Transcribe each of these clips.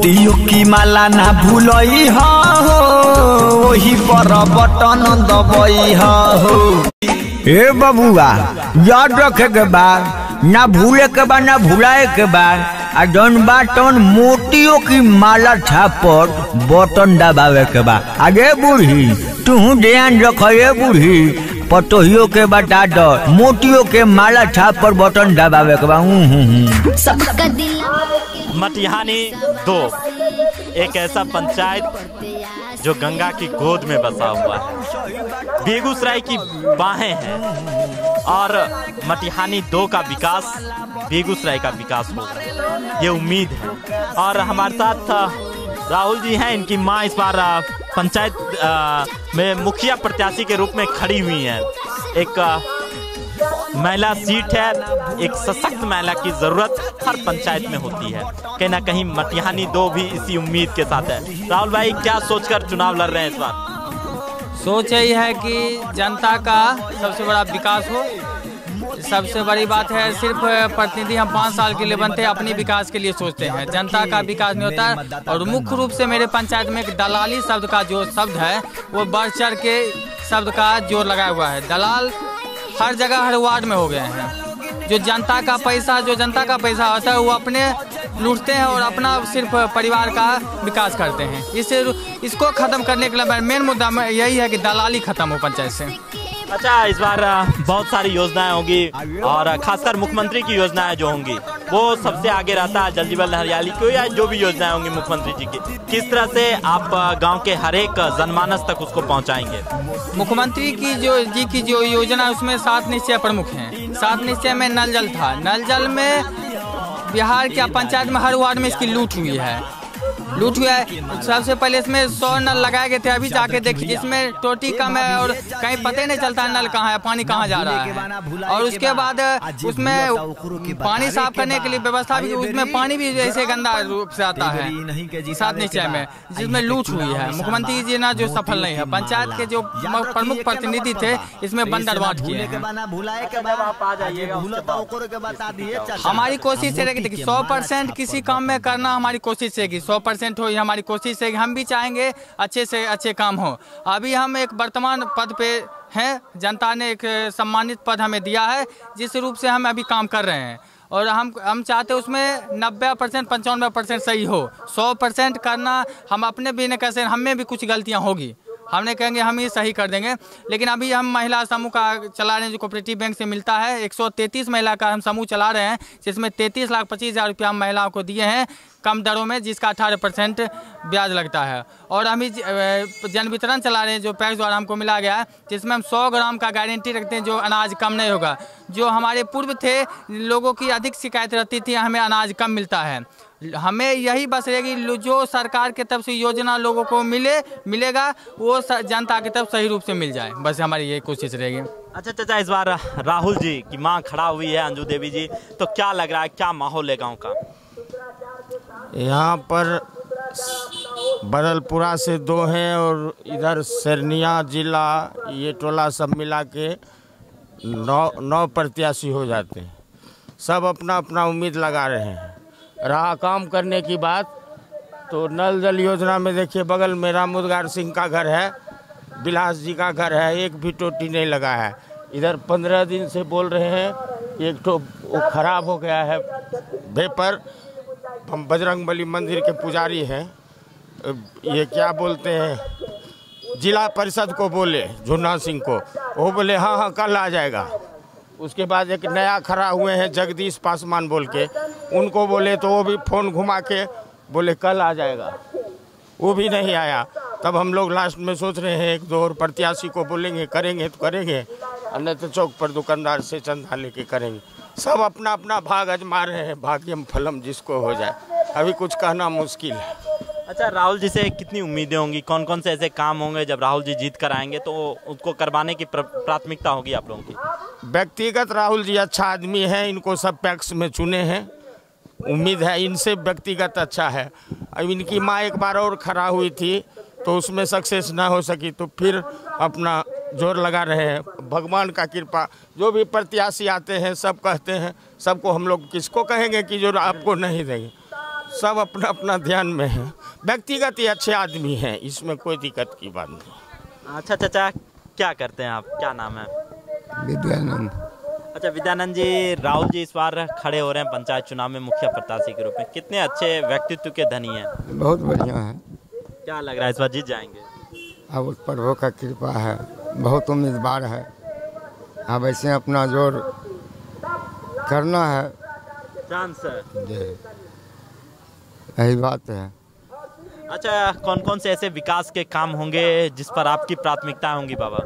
मोतियों की माला ना भूलई हो, वही पर बटन दबई हो। ए बबुआ याद रखे के बाद, ना भूले के बाद ना भुलाए के बाद, आ जौन बाटन मोतियों की माला छाप पर बटन दबावे के बाद। आगे बूढ़ी तू ध्यान रख, बूढ़ी पतोहियों के बता दो, मोतियों के माला छाप पर बटन दबावे के बाद। सबका दिल मटिहानी 2 एक ऐसा पंचायत जो गंगा की गोद में बसा हुआ है, बेगूसराय की बाहें हैं और मटिहानी 2 का विकास बेगूसराय का विकास होगा, ये उम्मीद है। और हमारे साथ राहुल जी हैं, इनकी मां इस बार पंचायत में मुखिया प्रत्याशी के रूप में खड़ी हुई हैं। एक महिला सीट है, एक सशक्त महिला की जरूरत हर पंचायत में होती है, कहीं ना कहीं मटिहानी 2 भी इसी उम्मीद के साथ है। राहुल भाई क्या सोचकर चुनाव लड़ रहे हैं इस बार? सोच यही है कि जनता का सबसे बड़ा विकास हो। सबसे बड़ी बात है, सिर्फ प्रतिनिधि हम 5 साल के लिए बनते हैं, अपने विकास के लिए सोचते हैं, जनता का विकास नहीं होता। और मुख्य रूप से मेरे पंचायत में एक दलाली शब्द का जो शब्द है वो बढ़ चढ़ के शब्द का जोर लगाया हुआ है। दलाल हर जगह हर वार्ड में हो गए हैं। जो जनता का पैसा होता है वो अपने लूटते हैं और अपना सिर्फ परिवार का विकास करते हैं। इसको खत्म करने के लिए मेन मुद्दा में यही है कि दलाली खत्म हो पंचायत से। अच्छा, इस बार बहुत सारी योजनाएं होंगी और खासकर मुख्यमंत्री की योजनाएं जो होंगी वो सबसे आगे रहता है, जल जीवन हरियाली की या जो भी योजनाएं होंगी मुख्यमंत्री जी की, किस तरह से आप गांव के हर एक जनमानस तक उसको पहुंचाएंगे? मुख्यमंत्री की जो योजना उसमें 7 निश्चय प्रमुख हैं। 7 निश्चय में नल जल था। नल जल में बिहार के पंचायत में हर वार्ड में इसकी लूट हुई है। सबसे पहले इसमें 100 नल लगाए गए थे, अभी जाके देखिए जिसमें टोटी कम है और कहीं पता ही नहीं चलता नल कहाँ है, पानी कहाँ जा रहा है। और उसके बाद उसमें पानी साफ करने के लिए व्यवस्था भी, उसमें पानी भी ऐसे गंदा रूप से आता है 7 निश्चय में, जिसमें लूट हुई है। मुख्यमंत्री जी ना जो सफल नहीं है, पंचायत के जो प्रमुख प्रतिनिधि थे इसमें बंदर बांट किए हैं। हमारी कोशिश रहेगी, देखिए 100% किसी काम में करना हमारी कोशिश रहेगी, 100% हो, ये हमारी कोशिश है कि हम भी चाहेंगे अच्छे से अच्छे काम हो। अभी हम एक वर्तमान पद पे हैं, जनता ने एक सम्मानित पद हमें दिया है, जिस रूप से हम अभी काम कर रहे हैं और हम चाहते हैं उसमें 90% 95% सही हो। 100% करना हम अपने भी नहीं कर सकते, हमें भी कुछ गलतियां होगी, हमने कहेंगे हम ही सही कर देंगे। लेकिन अभी हम महिला समूह का चला रहे हैं जो कोऑपरेटिव बैंक से मिलता है। 133 महिला का हम समूह चला रहे हैं, जिसमें 33,25,000 रुपया हम महिलाओं को दिए हैं कम दरों में, जिसका 18% ब्याज लगता है। और हम जन वितरण चला रहे हैं जो पैक्स द्वारा हमको मिला गया है, जिसमें हम 100 ग्राम का गारंटी रखते हैं जो अनाज कम नहीं होगा। जो हमारे पूर्व थे लोगों की अधिक शिकायत रहती थी, हमें अनाज कम मिलता है। हमें यही बस रहेगी जो सरकार की तरफ से योजना लोगों को मिलेगा वो जनता की तरफ सही रूप से मिल जाए, बस हमारी यही कोशिश रहेगी। अच्छा चाचा, इस बार राहुल जी की मां खड़ा हुई है अंजू देवी जी, तो क्या लग रहा है, क्या माहौल है गांव का? यहाँ पर बदलपुरा से 2 हैं और इधर सरनिया जिला ये टोला सब मिला के 9 प्रत्याशी हो जाते हैं। सब अपना अपना उम्मीद लगा रहे हैं। रहा काम करने की बात तो नल जल योजना में देखिए बगल में रामुदगार सिंह का घर है, बिलास जी का घर है, एक भी टोटी नहीं लगा है। इधर 15 दिन से बोल रहे हैं एक तो वो खराब हो गया है वेपर। हम बजरंगबली मंदिर के पुजारी हैं, ये क्या बोलते हैं जिला परिषद को बोले झुन्ना सिंह को, वो बोले हाँ कल आ जाएगा। उसके बाद एक नया खड़ा हुए हैं जगदीश पासवान बोल के, उनको बोले तो वो भी फ़ोन घुमा के बोले कल आ जाएगा, वो भी नहीं आया। तब हम लोग लास्ट में सोच रहे हैं 1-2 और प्रत्याशी को बोलेंगे, करेंगे तो करेंगे, अन्य तो चौक पर दुकानदार से चंदा लेके करेंगे। सब अपना अपना भाग आजमा रहे हैं, भाग्यम फलम जिसको हो जाए, अभी कुछ कहना मुश्किल है। अच्छा, राहुल जी से कितनी उम्मीदें होंगी, कौन कौन से ऐसे काम होंगे जब राहुल जी जीत कर आएंगे तो उसको करवाने की प्राथमिकता होगी आप लोगों की? व्यक्तिगत राहुल जी अच्छा आदमी है, इनको सब पैक्स में चुने हैं, उम्मीद है इनसे व्यक्तिगत अच्छा है। अब इनकी माँ एक बार और खड़ा हुई थी तो उसमें सक्सेस ना हो सकी, तो फिर अपना जोर लगा रहे हैं। भगवान का कृपा, जो भी प्रत्याशी आते हैं सब कहते हैं, सबको हम लोग किसको कहेंगे कि जो आपको नहीं देंगे, सब अपना अपना ध्यान में है। व्यक्तिगत ही अच्छे आदमी हैं, इसमें कोई दिक्कत की बात नहीं। अच्छा चाचा, क्या करते हैं आप, क्या नाम है? विद्यानंद। अच्छा विद्यानंद जी, राहुल जी इस बार खड़े हो रहे हैं पंचायत चुनाव में मुखिया प्रत्याशी के रूप में, कितने अच्छे व्यक्तित्व के धनी हैं? बहुत बढ़िया है। क्या लग रहा है इस बार जीत जाएंगे? अब प्रभु का कृपा है, बहुत उम्मीदवार है। अब ऐसे अपना जोर करना है, चांस है। यही बात है। अच्छा, कौन कौन से ऐसे विकास के काम होंगे जिस पर आपकी प्राथमिकता होंगी बाबा?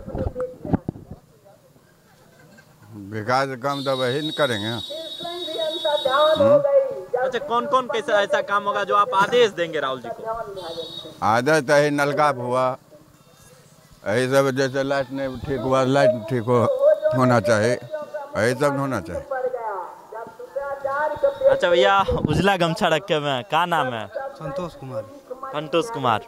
विकास काम तो वही नहीं करेंगे। अच्छा, कौन कौन कैसा ऐसा काम होगा जो आप आदेश देंगे राहुल जी को? आदत तो यही नलका हुआ, यही सब, जैसे लाइट नहीं ठीक हुआ, लाइट ठीक होना चाहिए, यही सब होना चाहिए। अच्छा भैया, उजला गमछा रखे हुए हैं, क्या नाम है? संतोष कुमार। संतोष कुमार।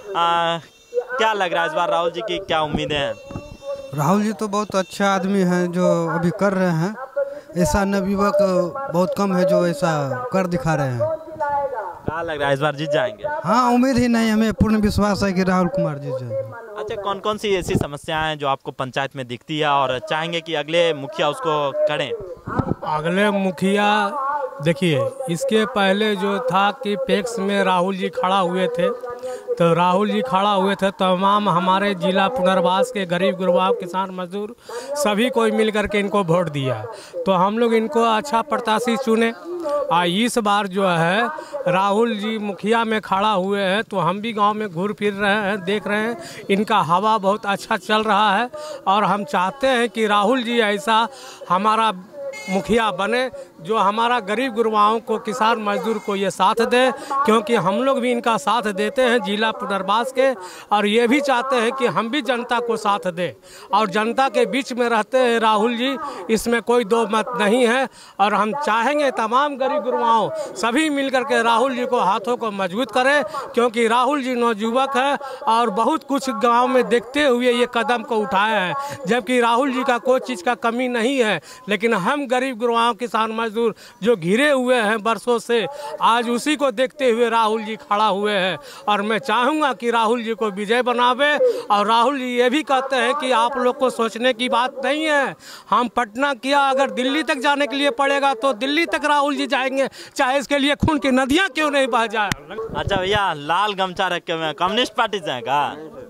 क्या लग रहा है इस बार राहुल जी की क्या उम्मीदें हैं? राहुल जी तो बहुत अच्छा आदमी हैं जो अभी कर रहे हैं। ऐसा नवयुवक बहुत कम है जो ऐसा कर दिखा रहे हैं। क्या लग रहा है इस बार जीत जाएंगे? हाँ, उम्मीद ही नहीं, हमें पूर्ण विश्वास है कि राहुल कुमार जीत जाएंगे। अच्छा, कौन कौन सी ऐसी समस्याएं हैं जो आपको पंचायत में दिखती है और चाहेंगे कि अगले मुखिया उसको करें? अगले मुखिया देखिए, इसके पहले जो था कि पैक्स में राहुल जी खड़ा हुए थे, तो राहुल जी खड़ा हुए थे, तमाम हमारे जिला पुनर्वास के गरीब गुरबा किसान मजदूर सभी कोई मिल करके इनको वोट दिया, तो हम लोग इनको अच्छा प्रत्याशी चुने। इस बार जो है राहुल जी मुखिया में खड़ा हुए हैं, तो हम भी गांव में घूर फिर रहे हैं, देख रहे हैं इनका हवा बहुत अच्छा चल रहा है, और हम चाहते हैं कि राहुल जी ऐसा हमारा मुखिया बने जो हमारा गरीब गुरबाओं को, किसान मजदूर को ये साथ दे, क्योंकि हम लोग भी इनका साथ देते हैं जिला पुनर्वास के, और ये भी चाहते हैं कि हम भी जनता को साथ दें और जनता के बीच में रहते हैं राहुल जी, इसमें कोई दो मत नहीं है। और हम चाहेंगे तमाम गरीब गुरबाओं सभी मिलकर के राहुल जी को हाथों को मजबूत करें, क्योंकि राहुल जी नौजुवक है और बहुत कुछ गाँव में देखते हुए ये कदम को उठाए हैं, जबकि राहुल जी का कोई चीज़ का कमी नहीं है। लेकिन हम गरीब गुरबाओं किसान मजदूर जो घिरे हुए हैं बरसों से, आज उसी को देखते हुए राहुल जी खड़ा हुए हैं, और मैं चाहूँगा कि राहुल जी को विजय बनावे। और राहुल जी ये भी कहते हैं कि आप लोग को सोचने की बात नहीं है, हम पटना किया, अगर दिल्ली तक जाने के लिए पड़ेगा तो दिल्ली तक राहुल जी जाएंगे, चाहे इसके लिए खून की नदियाँ क्यों नहीं बह जाए। अच्छा भैया, लाल गमछा रखे हुए हैं, कम्युनिस्ट पार्टी से हैं का?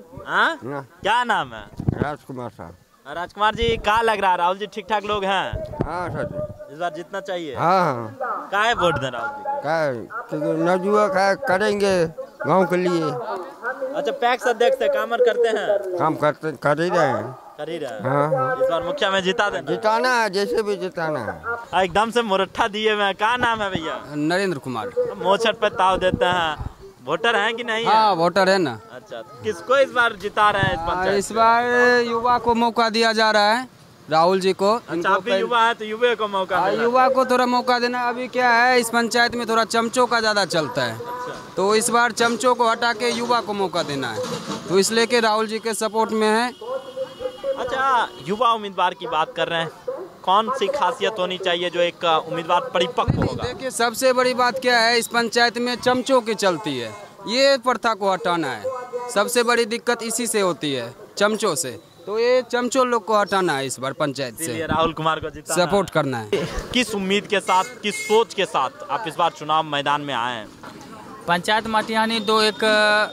क्या नाम है? राजकुमार साहब। राजकुमार जी, क्या लग रहा है राहुल जी ठीक ठाक लोग हैं? हाँ सर, इस बार जीतना चाहिए। हाँ, काहे वोट दें राहुल जी? क्या नवयुवक है, करेंगे गांव के लिए। अच्छा, पैक्स अध्यक्ष है, कामर करते हैं? काम करते कर ही रहे हैं। कर ही रहे हैं। हाँ, इस बार मुखिया में जिता देना? जिताना है, जैसे भी जिताना है। एकदम से मुरट्ठा दिए हुए हैं, क्या नाम है भैया? नरेंद्र कुमार। मोछट पे ताव देते हैं, वोटर हैं कि नहीं? हाँ, वोटर है ना। अच्छा, किसको इस बार जिता रहे हैं इस पंचायत? इस बार युवा को मौका दिया जा रहा है, राहुल जी को। अच्छा, आप भी युवा है तो युवा को मौका मिला। युवा को थोड़ा मौका देना। अभी क्या है, इस पंचायत में थोड़ा चमचों का ज़्यादा चलता है, तो इस बार चमचों को हटा के युवा को मौका देना है, तो इसलिए कि राहुल जी के सपोर्ट में है। अच्छा, युवा उम्मीदवार की बात कर रहे हैं, कौन सी खासियत होनी चाहिए जो एक उम्मीदवार परिपक्व होगा? देखिए, सबसे बड़ी बात क्या है, इस पंचायत में चमचों की चलती है, ये प्रथा को हटाना है। सबसे बड़ी दिक्कत इसी से होती है, चमचों से, तो ये चमचों लोग को हटाना है इस बार पंचायत से। राहुल कुमार को जिताना सपोर्ट करना है। किस उम्मीद के साथ, किस सोच के साथ आप इस बार चुनाव मैदान में आए हैं? पंचायत मटिहानी दो एक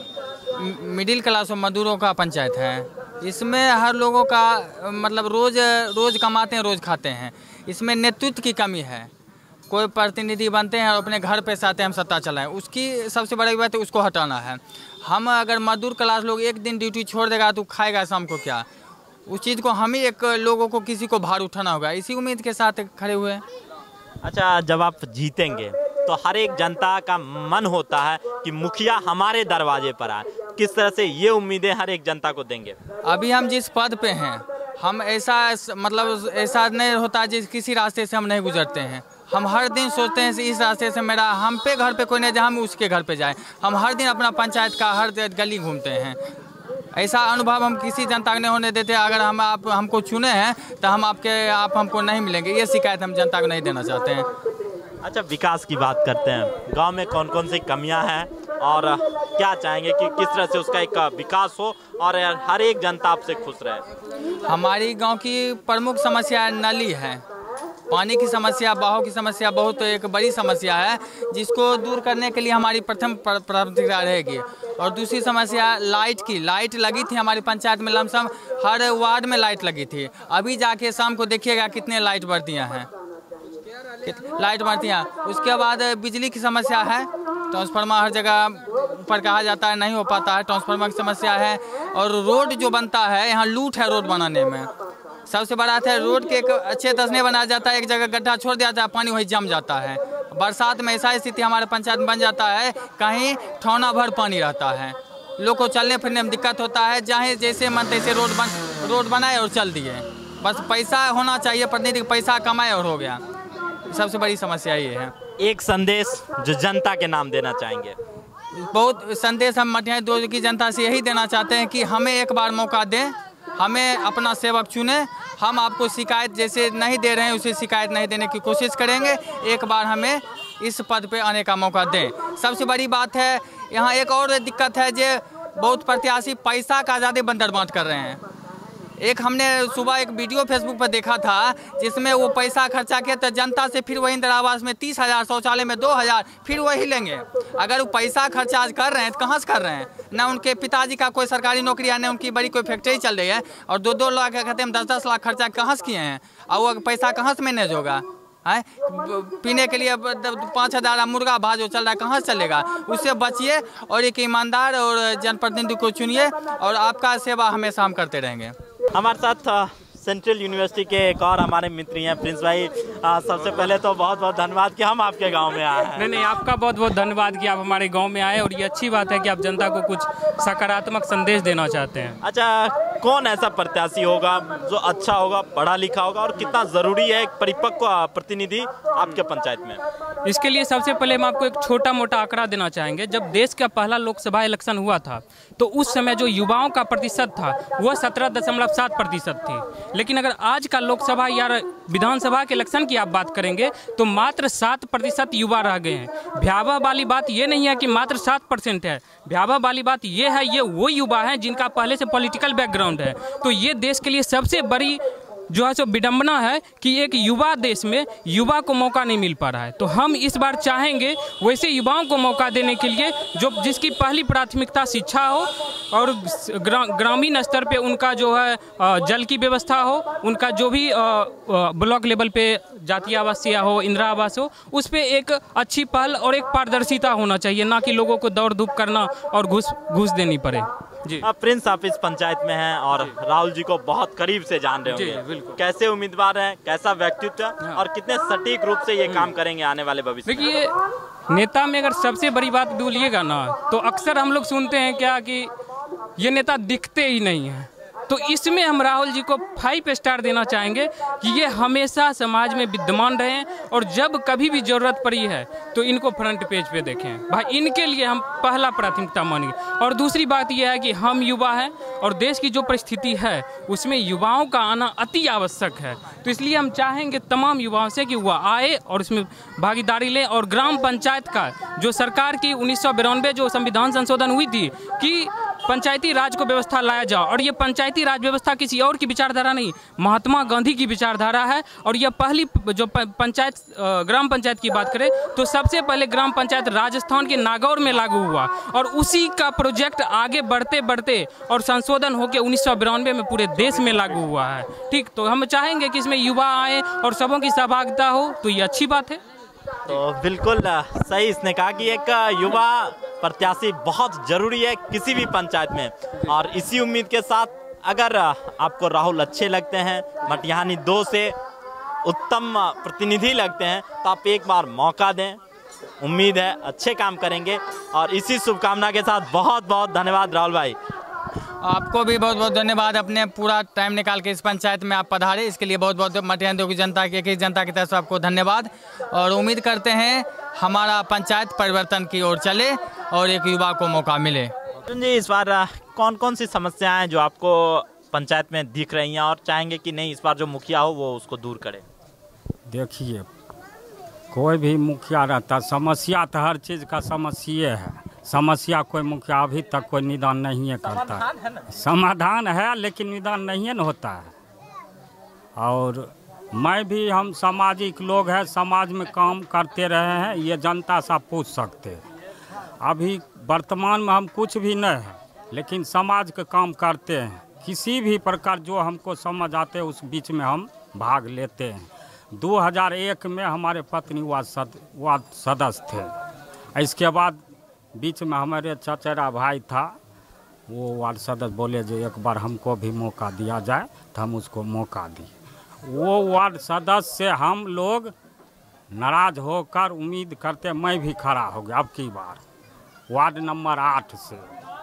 मिडिल क्लास और मजदूरों का पंचायत है। इसमें हर लोगों का मतलब रोज कमाते हैं, रोज खाते हैं। इसमें नेतृत्व की कमी है। कोई प्रतिनिधि बनते हैं और अपने घर पे आते हैं हम सत्ता चलाएं, उसकी सबसे बड़ी बात है उसको हटाना है। हम अगर मजदूर क्लास लोग एक दिन ड्यूटी छोड़ देगा तो खाएगा शाम को क्या, उस चीज़ को हम ही एक लोगों को किसी को भार उठाना होगा, इसी उम्मीद के साथ खड़े हुए हैं। अच्छा, जब आप जीतेंगे तो हर एक जनता का मन होता है कि मुखिया हमारे दरवाजे पर आए, किस तरह से ये उम्मीदें हर एक जनता को देंगे? अभी हम जिस पद पे हैं, हम ऐसा मतलब ऐसा नहीं होता जिस किसी रास्ते से हम नहीं गुजरते हैं। हम हर दिन सोचते हैं इस रास्ते से मेरा, हम पे घर पे कोई नहीं जाए, हम उसके घर पे जाएं। हम हर दिन अपना पंचायत का हर गली घूमते हैं। ऐसा अनुभव हम किसी जनता को नहीं होने देते। अगर आप हमको चुने हैं तो आप हमको नहीं मिलेंगे, ये शिकायत हम जनता को नहीं देना चाहते हैं। अच्छा, विकास की बात करते हैं। गांव में कौन कौन सी कमियां हैं और क्या चाहेंगे कि किस तरह से उसका एक विकास हो और हर एक जनता आपसे खुश रहे? हमारी गांव की प्रमुख समस्या नाली है, पानी की समस्या, बहाव की समस्या बहुत एक बड़ी समस्या है, जिसको दूर करने के लिए हमारी प्रथम प्राथमिकता रहेगी। और दूसरी समस्या लाइट की, लाइट लगी थी हमारी पंचायत में, लमसम हर वार्ड में लाइट लगी थी। अभी जाके शाम को देखिएगा कितने लाइट बढ़तियाँ हैं, लाइट बढ़तियाँ। उसके बाद बिजली की समस्या है, ट्रांसफार्मर हर जगह ऊपर कहा जाता है नहीं हो पाता है, ट्रांसफार्मर की समस्या है। और रोड जो बनता है, यहाँ लूट है रोड बनाने में। सबसे बड़ा है रोड के एक अच्छे तसने बनाया जाता है, एक जगह गड्ढा छोड़ दिया जाता है, पानी वही जम जाता है। बरसात में ऐसा स्थिति हमारे पंचायत में बन जाता है, कहीं ठौना भर पानी रहता है, लोग को चलने फिरने में दिक्कत होता है। जहाँ जैसे मन तैसे रोड बनाए और चल दिए, बस पैसा होना चाहिए, प्रतिनिधि पैसा कमाए और हो गया। सबसे बड़ी समस्या ये है। एक संदेश जो जनता के नाम देना चाहेंगे? बहुत संदेश हम मटियानी 2 की जनता से यही देना चाहते हैं कि हमें एक बार मौका दें, हमें अपना सेवक चुने। हम आपको शिकायत जैसे नहीं दे रहे हैं, उसे शिकायत नहीं देने की कोशिश करेंगे। एक बार हमें इस पद पे आने का मौका दें। सबसे बड़ी बात है, यहाँ एक और दिक्कत है जो बहुत प्रत्याशी पैसा का ज़्यादा बंदर बांट कर रहे हैं। एक हमने सुबह एक वीडियो फेसबुक पर देखा था, जिसमें वो पैसा खर्चा किया तो जनता से फिर वही इंदिरा आवास में 30,000, शौचालय में 2,000, फिर वही लेंगे। अगर वो पैसा खर्चा आज कर रहे हैं तो कहाँ से कर रहे हैं? ना उनके पिताजी का कोई सरकारी नौकरी है, ना उनकी बड़ी कोई फैक्ट्री चल रही है, और 2-2 लाख कहते हैं 10-10 लाख खर्चा कहाँ से किए हैं? और वो पैसा कहाँ से मैनेज होगा? है पीने के लिए 5,000 मुर्गा भाव जो चल रहा है, कहाँ से चलेगा? उससे बचिए और एक ईमानदार और जनप्रतिनिधि को चुनिए, और आपका सेवा हमेशा हम करते रहेंगे। हमारे साथ सेंट्रल यूनिवर्सिटी के एक और हमारे मित्र हैं, प्रिंस भाई। सबसे पहले तो बहुत बहुत धन्यवाद कि हम आपके गांव में आए हैं। नहीं, आपका बहुत बहुत धन्यवाद कि आप हमारे गांव में आए, और ये अच्छी बात है कि आप जनता को कुछ सकारात्मक संदेश देना चाहते हैं। अच्छा, कौन ऐसा प्रत्याशी होगा जो अच्छा होगा, पढ़ा लिखा होगा, और कितना ज़रूरी है एक परिपक्व प्रतिनिधि आपके पंचायत में? इसके लिए सबसे पहले हम आपको एक छोटा मोटा आंकड़ा देना चाहेंगे। जब देश का पहला लोकसभा इलेक्शन हुआ था, तो उस समय जो युवाओं का प्रतिशत था वह 17.7% थी। लेकिन अगर आज का लोकसभा या विधानसभा के इलेक्शन की आप बात करेंगे तो मात्र 7% युवा रह गए हैं। भयावह वाली बात ये नहीं है कि मात्र 7% है, भयावह वाली बात ये है, ये वो युवा हैं जिनका पहले से पॉलिटिकल बैकग्राउंड है। तो ये देश के लिए सबसे बड़ी जो है सो विडंबना है कि एक युवा देश में युवा को मौका नहीं मिल पा रहा है। तो हम इस बार चाहेंगे वैसे युवाओं को मौका देने के लिए जो जिसकी पहली प्राथमिकता शिक्षा हो, और ग्रामीण स्तर पे उनका जो है जल की व्यवस्था हो, उनका जो भी ब्लॉक लेवल पे जातीय आवासीय हो, इंदिरा आवास हो, उस पर एक अच्छी पहल और एक पारदर्शिता होना चाहिए, ना कि लोगों को दौड़ धूप करना और घूस देनी पड़े। जी प्रिंस, आप इस पंचायत में हैं और राहुल जी को बहुत करीब से जान रहे होंगे। कैसे उम्मीदवार हैं, कैसा व्यक्तित्व, और कितने सटीक रूप से ये काम करेंगे आने वाले भविष्य में? देखिए, नेता में अगर सबसे बड़ी बात बोलिएगा ना, तो अक्सर हम लोग सुनते हैं क्या कि ये नेता दिखते ही नहीं है। तो इसमें हम राहुल जी को 5 स्टार देना चाहेंगे कि ये हमेशा समाज में विद्यमान रहें, और जब कभी भी जरूरत पड़ी है तो इनको फ्रंट पेज पे देखें। भाई, इनके लिए हम पहला प्राथमिकता मानेंगे। और दूसरी बात यह है कि हम युवा हैं, और देश की जो परिस्थिति है उसमें युवाओं का आना अति आवश्यक है। तो इसलिए हम चाहेंगे तमाम युवाओं से कि वह आए और इसमें भागीदारी लें। और ग्राम पंचायत का जो सरकार की 1992 जो संविधान संशोधन हुई थी कि पंचायती राज को व्यवस्था लाया जाओ, और ये पंचायती राज व्यवस्था किसी और की विचारधारा नहीं, महात्मा गांधी की विचारधारा है। और यह पहली जो पंचायत ग्राम पंचायत की बात करें तो सबसे पहले ग्राम पंचायत राजस्थान के नागौर में लागू हुआ, और उसी का प्रोजेक्ट आगे बढ़ते बढ़ते और संशोधन होकर 1992 में पूरे देश में लागू हुआ है। ठीक, तो हम चाहेंगे कि इसमें युवा आए और सबों की सहभागिता हो, तो ये अच्छी बात है। तो बिल्कुल सही इसने कहा कि एक युवा प्रत्याशी बहुत जरूरी है किसी भी पंचायत में। और इसी उम्मीद के साथ, अगर आपको राहुल अच्छे लगते हैं, मटिहानी 2 से उत्तम प्रतिनिधि लगते हैं, तो आप एक बार मौका दें। उम्मीद है अच्छे काम करेंगे। और इसी शुभकामना के साथ बहुत बहुत धन्यवाद राहुल भाई। आपको भी बहुत बहुत धन्यवाद, अपने पूरा टाइम निकाल के इस पंचायत में आप पधारे, इसके लिए बहुत बहुत मटिहानी 2 की जनता की तरफ से आपको धन्यवाद। और उम्मीद करते हैं हमारा पंचायत परिवर्तन की ओर चले और एक युवा को मौका मिले। जी, इस बार कौन कौन सी समस्याएं जो आपको पंचायत में दिख रही हैं और चाहेंगे कि नहीं इस बार जो मुखिया हो वो उसको दूर करे? देखिए, कोई भी मुखिया रहता, समस्या तो हर चीज़ का समस्या है। समस्या कोई मुखिया अभी तक कोई निदान नहीं है करता। समाधान है लेकिन निदान नहीं न होता है। और मैं भी, हम सामाजिक लोग हैं, समाज में काम करते रहे हैं, ये जनता से पूछ सकते हैं। अभी वर्तमान में हम कुछ भी नहीं है, लेकिन समाज का काम करते हैं। किसी भी प्रकार जो हमको समझ आते हैं उस बीच में हम भाग लेते हैं। 2001 में हमारे पत्नी वार्ड सदस्य थे। इसके बाद बीच में हमारे चचेरा भाई था, वो वार्ड सदस्य बोले जो एक बार हमको भी मौका दिया जाए, तो हम उसको मौका दिए। वो वार्ड सदस्य से हम लोग नाराज होकर उम्मीद करते मैं भी खड़ा हो गया अब की बार वार्ड नंबर 8 से।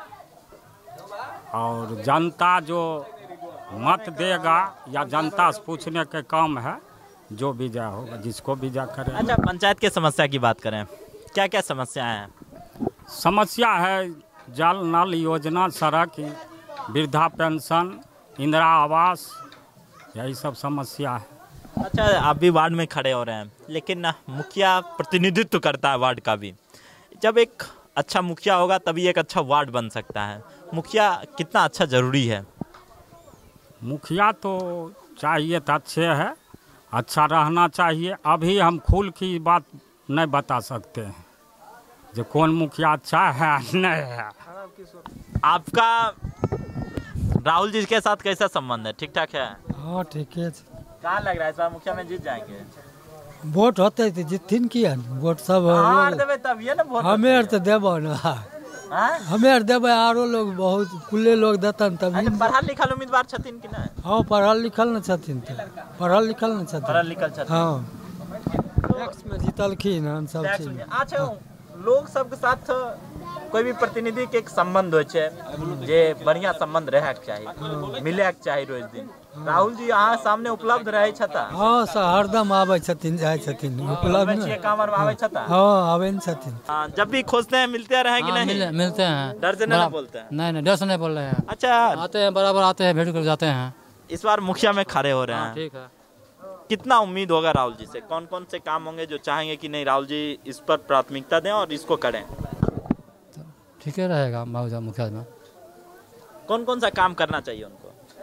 और जनता जो मत देगा या जनता से पूछने के काम है, जो विजय होगा जिसको विजय करें। अच्छा, पंचायत के समस्या की बात करें, क्या क्या समस्याएं हैं? समस्या है जल नल योजना, सड़क, वृद्धा पेंशन, इंदिरा आवास, यही सब समस्या है। अच्छा, आप भी वार्ड में खड़े हो रहे हैं, लेकिन मुखिया प्रतिनिधित्व करता है वार्ड का भी। जब एक अच्छा मुखिया होगा तभी एक अच्छा वार्ड बन सकता है। मुखिया कितना अच्छा ज़रूरी है? मुखिया तो चाहिए तो अच्छे है, अच्छा रहना चाहिए। अभी हम खुल की बात नहीं बता सकते हैं जो कौन मुखिया अच्छा है नहीं है। आपका राहुल जी के साथ कैसा संबंध है? ठीक ठाक है? हाँ ठीक है। कहाँ लग रहा है इस बार मुखिया में जीत जाएंगे? वोट होते थे जीतिन किया वोट सब तब ये ना वोट हमें तो देबो ना, हमें देबे आरो लोग बहुत कुल्ले लोग देतन तब। पढ़ल लिखल उम्मीदवार छथिन कि नहीं? हाँ पढ़ल लिखल न छथिन, पढ़ल लिखल न छथिन, पढ़ल लिखल छथिन। हाँ टैक्स में जीतलखिन हन सब चीज। अच्छा, लोग सबके साथ कोई भी प्रतिनिधि के एक संबंध होय छै जे बढ़िया संबंध रहे के चाहिए, मिले के चाहिए रोज दिन। राहुल जी यहाँ सामने उपलब्ध रहे छता? हाँ सर हरदम आवे छथिन, जाए छथिन, उपलब्ध है काम आवे छता? हाँ आवे छथिन। जब भी खोजते हैं मिलते रहे कि नहीं? मिलते हैं। डर से नहीं बोलते हैं? नहीं डर से नहीं बोल रहे हैं। अच्छा, आते हैं बराबर, आते हैं भेंट कर जाते हैं। इस बार मुखिया में खड़े हो रहे हैं, ठीक है। कितना उम्मीद होगा राहुल जी से? कौन कौन से काम होंगे जो चाहेंगे कि नहीं राहुल जी इस पर प्राथमिकता दें और इसको करें? ठीक है रहेगा मुखिया में। कौन कौन सा काम करना चाहिए उनको?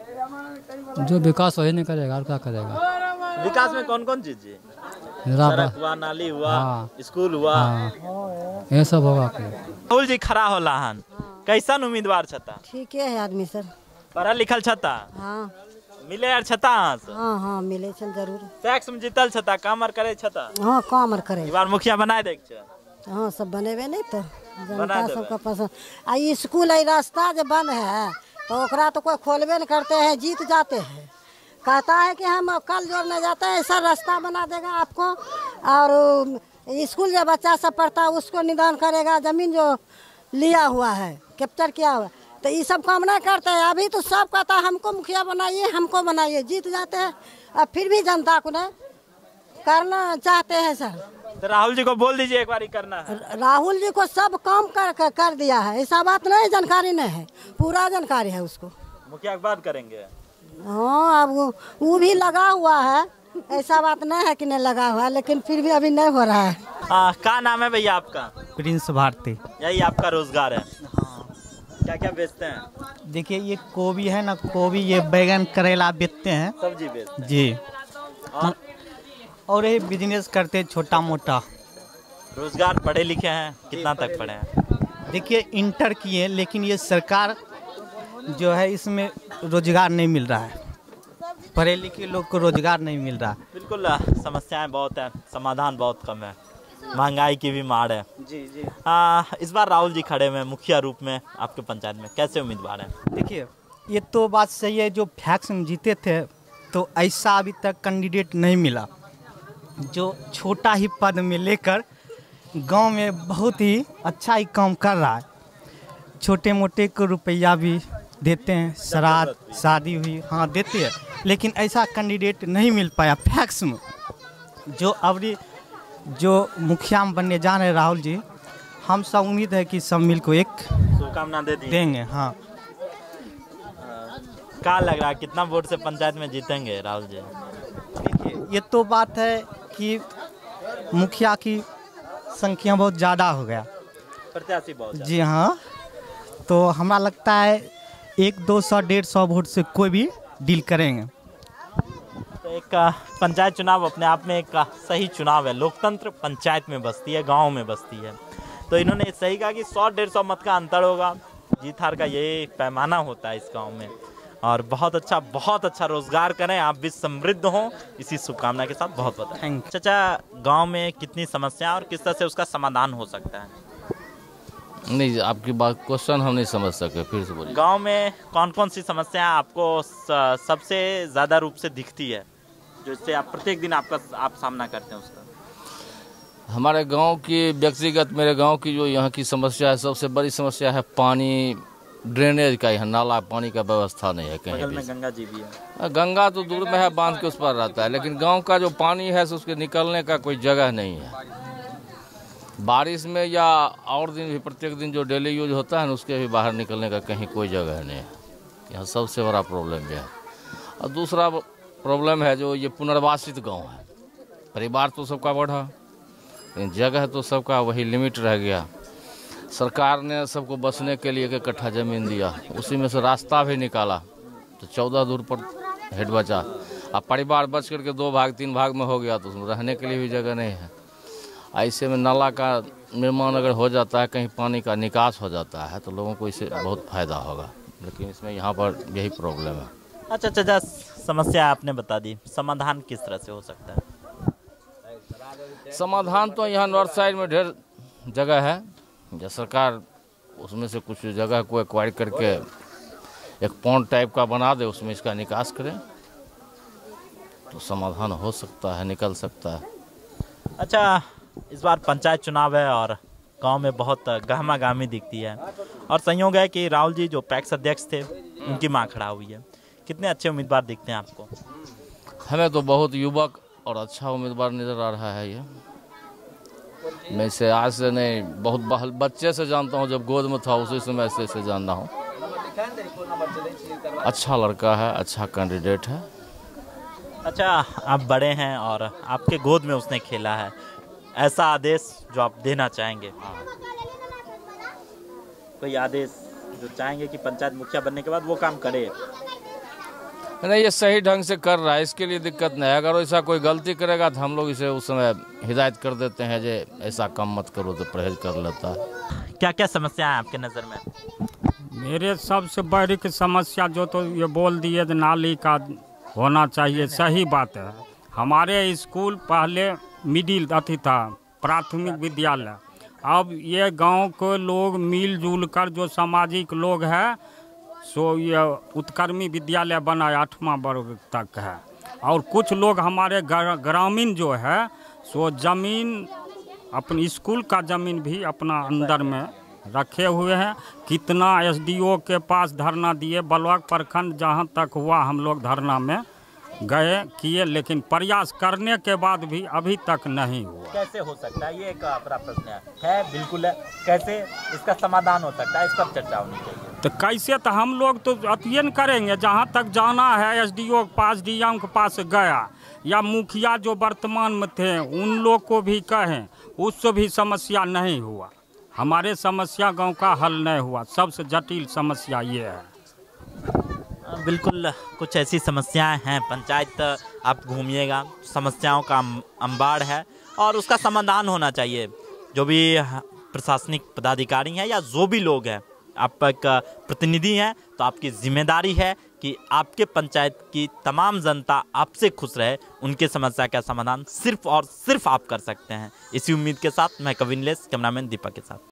जो विकास वही नहीं करेगा और क्या करेगा? विकास में कौन कौन चीज है? सड़क हुआ, नाली हुआ, स्कूल हुआ, ये सब होगा। राहुल जी खड़ा होला हन, कैसन उम्मीदवार छता? ठीक है आदमी सर, पढ़ल लिखल छता? हाँ मिले यार छता? हाँ हाँ मिले छन जरूर। टैक्स में जीतल छता, कामर करे छता? हाँ कामर करे। इस बार मुखिया बनाए देख छ? हाँ सब बनेबे नहीं तो जनता सबका पसंद। आ स्कूल है रास्ता जो बंद है तो ओकरा तो कोई खोलबे नहीं करते हैं, जीत जाते हैं। कहता है कि हम कल जोड़ने जाते हैं, ऐसा रास्ता बना देगा आपको, और स्कूल जो बच्चा सब पढ़ता है उसको निदान करेगा, जमीन जो लिया हुआ है कैप्चर किया हुआ, तो ये सब काम नहीं करते हैं। अभी तो सब कहता है हमको मुखिया बनाइए, हमको बनाइए, जीत जाते हैं और फिर भी जनता को नहीं करना चाहते हैं सर। तो राहुल जी को बोल दीजिए एक बार ही करना है। राहुल जी को सब काम कर दिया है, ऐसा बात नहीं जानकारी नहीं है, पूरा जानकारी है उसको। मुखिया की बात करेंगे? हाँ अब वो भी लगा हुआ है, ऐसा बात नहीं है कि नहीं लगा हुआ है, लेकिन फिर भी अभी नहीं हो रहा है। क्या नाम है भैया आपका? प्रिंस भारती। यही आपका रोजगार है? क्या क्या बेचते हैं? देखिए ये गोभी है ना, गोभी, ये बैगन करेला बेचते हैं, सब्जी बेचते हैं जी। और ये बिजनेस करते हैं छोटा मोटा। रोजगार पढ़े लिखे हैं? कितना तक पढ़े हैं? देखिए इंटर किए, लेकिन ये सरकार जो है इसमें रोजगार नहीं मिल रहा है, पढ़े लिखे लोग को रोजगार नहीं मिल रहा। बिल्कुल, समस्याएं बहुत है, समाधान बहुत कम है, महंगाई की भी मार है। जी जी। इस बार राहुल जी खड़े हुए मुखिया रूप में आपके पंचायत में, कैसे उम्मीदवार हैं? देखिए ये तो बात सही है, जो फैक्स में जीते थे तो ऐसा अभी तक कैंडिडेट नहीं मिला जो छोटा ही पद में लेकर गांव में बहुत ही अच्छा ही काम कर रहा है। छोटे मोटे को रुपया भी देते हैं, श्राद्ध शादी हुई हाँ देते हैं, लेकिन ऐसा कैंडिडेट नहीं मिल पाया फैक्स में। जो अभी जो मुखिया में बनने जा रहे हैं राहुल जी, हम सब उम्मीद है कि सब मिल को एक शुभकामना देंगे। हाँ। क्या लग रहा है कितना वोट से पंचायत में जीतेंगे राहुल जी? देखिए ये तो बात है कि मुखिया की संख्या बहुत ज़्यादा हो गया, प्रत्याशी बहुत जी हाँ। तो हमारा लगता है 100-200-150 वोट से कोई भी डील करेंगे। तो एक पंचायत चुनाव अपने आप में एक सही चुनाव है। लोकतंत्र पंचायत में बसती है, गांव में बसती है। तो इन्होंने सही कहा कि 100-150 मत का अंतर होगा, जीत हार का ये पैमाना होता है इस गांव में। और बहुत अच्छा रोजगार करें, आप भी समृद्ध हों, इसी शुभकामना के साथ बहुत बहुत थैंक। चाचा, गांव में कितनी समस्या और किस तरह से उसका समाधान हो सकता है? नहीं, आपकी बात क्वेश्चन हम नहीं समझ सके, फिर से बोलिए। गांव में कौन कौन सी समस्या आपको सबसे ज़्यादा रूप से दिखती है, जो इससे आप प्रत्येक दिन आप सामना करते हैं उसका? हमारे गांव की व्यक्तिगत, मेरे गांव की जो यहाँ की समस्या है, सबसे बड़ी समस्या है पानी, ड्रेनेज का। यहाँ नाला पानी का व्यवस्था नहीं है कहीं बगल भी। में गंगा जी भी है। गंगा तो दूर में है, बांध के उस पर रहता है, लेकिन गांव का जो पानी है उसके निकलने का कोई जगह नहीं है। बारिश में या और दिन भी, प्रत्येक दिन जो डेली यूज होता है ना, उसके भी बाहर निकलने का कहीं कोई जगह नहीं है। यहाँ सबसे बड़ा प्रॉब्लम ये है। और दूसरा प्रॉब्लम है जो ये पुनर्वासित गाँव है। परिवार तो सबका बढ़ा, लेकिन जगह तो सबका वही लिमिट रह गया। सरकार ने सबको बसने के लिए 1 कट्ठा ज़मीन दिया, उसी में से रास्ता भी निकाला, तो 14 दूर पर हेड बचा। अब परिवार बच करके 2 भाग 3 भाग में हो गया, तो उसमें रहने के लिए भी जगह नहीं है। ऐसे में नाला का निर्माण अगर हो जाता है, कहीं पानी का निकास हो जाता है, तो लोगों को इससे बहुत फ़ायदा होगा, लेकिन इसमें यहाँ पर यही प्रॉब्लम है। अच्छा चाचा, समस्या आपने बता दी, समाधान किस तरह से हो सकता है? समाधान तो यहाँ नॉर्थ साइड में ढेर जगह है, जो सरकार उसमें से कुछ जगह को एक्वायर करके एक पॉन्ड टाइप का बना दे, उसमें इसका निकास करें, तो समाधान हो सकता है, निकल सकता है। अच्छा, इस बार पंचायत चुनाव है और गांव में बहुत गहमागामी दिखती है, और संयोग है कि राहुल जी जो पैक्स अध्यक्ष थे, उनकी मां खड़ा हुई है। कितने अच्छे उम्मीदवार दिखते हैं आपको? हमें तो बहुत युवक और अच्छा उम्मीदवार नज़र आ रहा है। ये मैं इसे आज से नहीं, बहुत बच्चे से जानता हूँ, जब गोद में था उसी समय से इसे जानना हूँ। अच्छा लड़का है, अच्छा कैंडिडेट है। अच्छा, आप बड़े हैं और आपके गोद में उसने खेला है, ऐसा आदेश जो आप देना चाहेंगे? कोई आदेश जो चाहेंगे कि पंचायत मुखिया बनने के बाद वो काम करे? नहीं, ये सही ढंग से कर रहा है, इसके लिए दिक्कत नहीं है। अगर ऐसा कोई गलती करेगा तो हम लोग इसे उस समय हिदायत कर देते हैं, जे ऐसा काम मत करो, तो परहेज कर लेता है। क्या क्या समस्या है आपके नज़र में? मेरे सबसे बड़ी की समस्या जो तो ये बोल दिए कि नाली का होना चाहिए, सही बात है। हमारे स्कूल पहले मिडिल अथी था, प्राथमिक विद्यालय। अब ये गांव के लोग मिलजुल कर, जो सामाजिक लोग हैं, सो ये उत्कर्मी विद्यालय बना 8वां वर्ग तक है। और कुछ लोग हमारे ग्रामीण जो है, सो ज़मीन, अपनी स्कूल का ज़मीन भी अपना अंदर में रखे हुए हैं। कितना एसडीओ के पास धरना दिए, ब्लॉक प्रखंड जहां तक हुआ हम लोग धरना में गए किए, लेकिन प्रयास करने के बाद भी अभी तक नहीं हुआ। कैसे हो सकता है, ये एक बड़ा प्रश्न है। बिल्कुल है, कैसे इसका समाधान हो सकता है, इस पर चर्चा होनी चाहिए। तो कैसे, तो हम लोग तो अध्ययन करेंगे, जहाँ तक जाना है एसडीओ के पास, डीएम के पास गया, या मुखिया जो वर्तमान में थे उन लोग को भी कहें, उससे भी समस्या नहीं हुआ। हमारे समस्या गांव का हल नहीं हुआ, सबसे जटिल समस्या ये है। बिल्कुल, कुछ ऐसी समस्याएं हैं। पंचायत आप घूमिएगा, समस्याओं का अंबाड़ है और उसका समाधान होना चाहिए। जो भी प्रशासनिक पदाधिकारी हैं या जो भी लोग हैं, आप एक प्रतिनिधि हैं, तो आपकी जिम्मेदारी है कि आपके पंचायत की तमाम जनता आपसे खुश रहे। उनके समस्या का समाधान सिर्फ और सिर्फ आप कर सकते हैं। इसी उम्मीद के साथ मैं कविनलेस, कैमरामैन दीपक के साथ।